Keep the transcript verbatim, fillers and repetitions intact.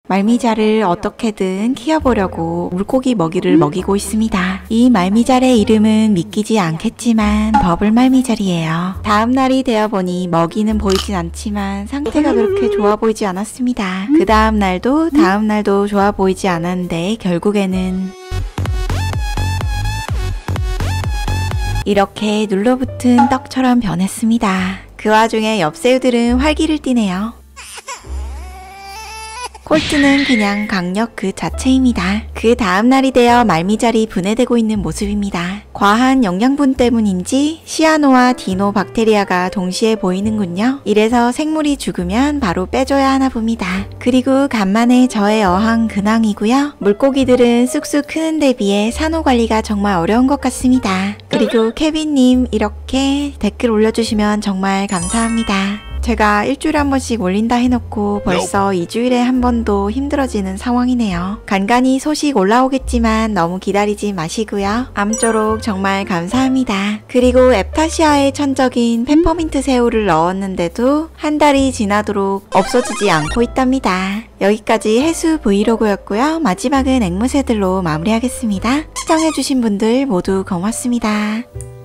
말미잘을 어떻게든 키워보려고 물고기 먹이를 먹이고 있습니다. 이 말미잘의 이름은 믿기지 않겠지만 버블 말미잘이에요. 다음 날이 되어보니 먹이는 보이진 않지만 상태가 그렇게 좋아 보이지 않았습니다. 그 다음 날도 다음 날도 좋아 보이지 않았는데 결국에는 이렇게 눌러붙은 떡처럼 변했습니다. 그 와중에 엽새우들은 활기를 띠네요. 콜트는 그냥 강력 그 자체입니다. 그 다음 날이 되어 말미잘이 분해되고 있는 모습입니다. 과한 영양분 때문인지 시아노와 디노 박테리아가 동시에 보이는군요. 이래서 생물이 죽으면 바로 빼줘야 하나 봅니다. 그리고 간만에 저의 어항 근황이고요. 물고기들은 쑥쑥 크는 데 비해 산호 관리가 정말 어려운 것 같습니다. 그리고 케빈님 이렇게 댓글 올려주시면 정말 감사합니다. 제가 일주일에 한 번씩 올린다 해놓고 벌써 이주일에 한 번도 힘들어지는 상황이네요. 간간히 소식 올라오겠지만 너무 기다리지 마시고요. 아무쪼록 정말 감사합니다. 그리고 앱타시아의 천적인 페퍼민트 새우를 넣었는데도 한 달이 지나도록 없어지지 않고 있답니다. 여기까지 해수 브이로그였고요. 마지막은 앵무새들로 마무리하겠습니다. 시청해주신 분들 모두 고맙습니다.